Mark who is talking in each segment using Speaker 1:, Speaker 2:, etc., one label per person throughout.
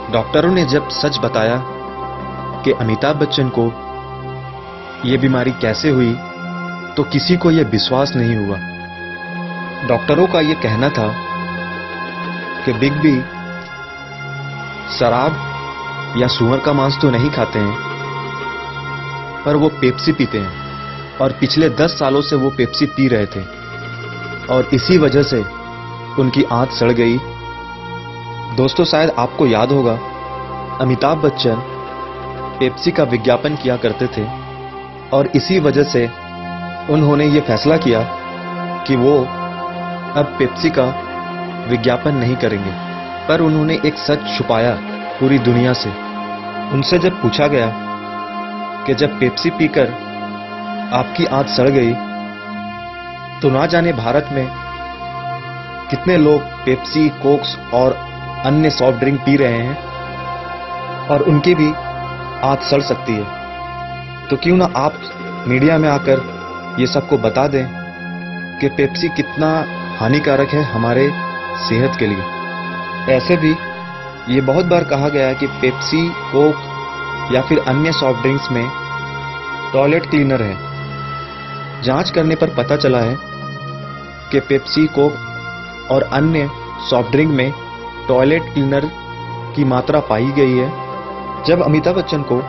Speaker 1: डॉक्टरों ने जब सच बताया कि अमिताभ बच्चन को ये बीमारी कैसे हुई, तो किसी को ये विश्वास नहीं हुआ। डॉक्टरों का ये कहना था कि बिग बी शराब या सुअर का मांस तो नहीं खाते हैं, पर वो पेप्सी पीते हैं और पिछले 10 सालों से वो पेप्सी पी रहे थे और इसी वजह से उनकी आंत सड़ गई। दोस्तों, शायद आपको याद होगा, अमिताभ बच्चन पेप्सी का विज्ञापन किया करते थे और इसी वजह से उन्होंने ये फैसला किया कि वो अब पेप्सी का विज्ञापन नहीं करेंगे। पर उन्होंने एक सच छुपाया पूरी दुनिया से। उनसे जब पूछा गया कि जब पेप्सी पीकर आपकी आंत सड़ गई, तो ना जाने भारत में कितने लोग पेप्सी, कोक्स और अन्य सॉफ्ट ड्रिंक पी रहे हैं और उनकी भी आंत सड़ सकती है। तो क्यों ना आप मीडिया में आकर ये सबको बता दें कि पेप्सी कितना हानिकारक है हमारे सेहत के लिए। ऐसे भी ये बहुत बार कहा गया है कि पेप्सी, कोक या फिर अन्य सॉफ्ट ड्रिंक्स में टॉयलेट क्लीनर है। जांच करने पर पता चला है कि पेप्सी, कोक और अन्य सॉफ्ट ड्रिंक में टॉयलेट क्लीनर की मात्रा पाई गई है। जब अमिताभ बच्चन को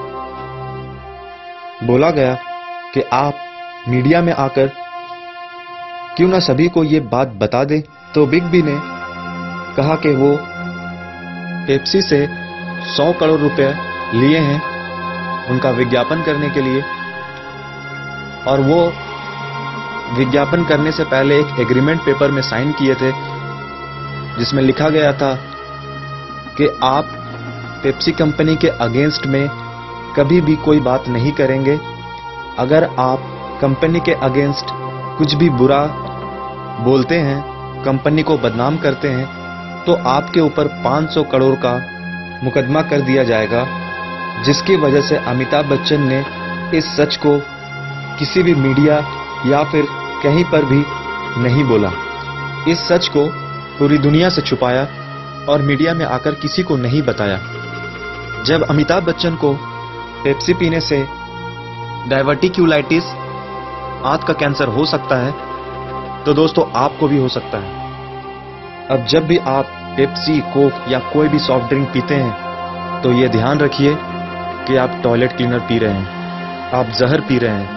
Speaker 1: बोला गया कि आप मीडिया में आकर क्यों ना सभी को ये बात बता दें, तो बिग बी ने कहा कि वो पेप्सी से 100 करोड़ रुपए लिए हैं उनका विज्ञापन करने के लिए, और वो विज्ञापन करने से पहले एक एग्रीमेंट पेपर में साइन किए थे जिसमें लिखा गया था कि आप पेप्सी कंपनी के अगेंस्ट में कभी भी कोई बात नहीं करेंगे। अगर आप कंपनी के अगेंस्ट कुछ भी बुरा बोलते हैं, कंपनी को बदनाम करते हैं, तो आपके ऊपर 500 करोड़ का मुकदमा कर दिया जाएगा। जिसकी वजह से अमिताभ बच्चन ने इस सच को किसी भी मीडिया या फिर कहीं पर भी नहीं बोला। इस सच को पूरी दुनिया से छुपाया और मीडिया में आकर किसी को नहीं बताया। जब अमिताभ बच्चन को पेप्सी पीने से डायवर्टिक्यूलाइटिस, आंत का कैंसर हो सकता है, तो दोस्तों आपको भी हो सकता है। अब जब भी आप पेप्सी, कोक या कोई भी सॉफ्ट ड्रिंक पीते हैं, तो ये ध्यान रखिए कि आप टॉयलेट क्लीनर पी रहे हैं, आप जहर पी रहे हैं।